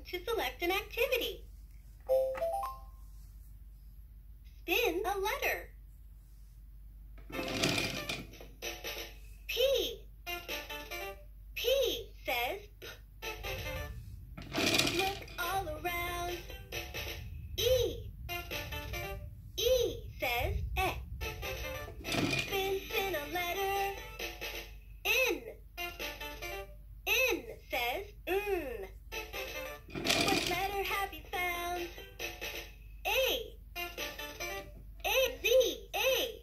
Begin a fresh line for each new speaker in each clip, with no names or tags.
to select an activity. Spin a letter. P. P says look all around. E. E says eh. Spin a letter. N. N says What letter have you found? A. A. Z. A.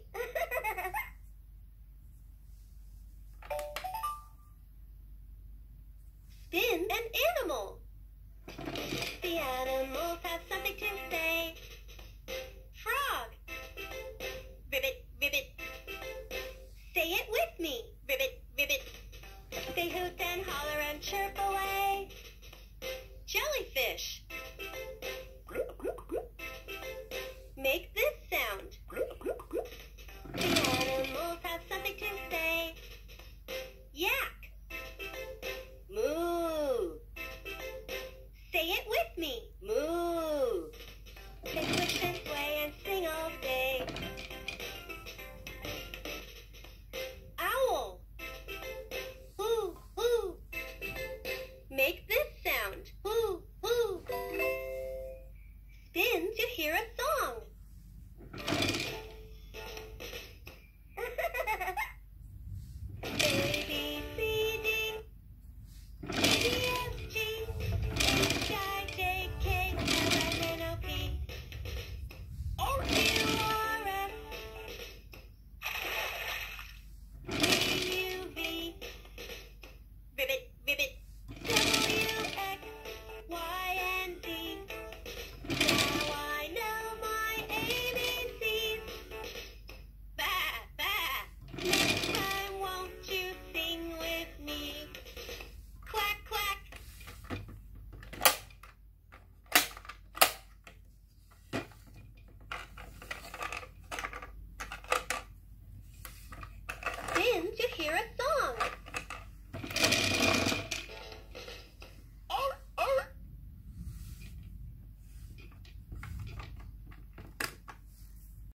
Spin an animal. The animals have something to say. Frog. Ribbit, ribbit. Say it with me. Ribbit, ribbit. They hoot and holler and chirp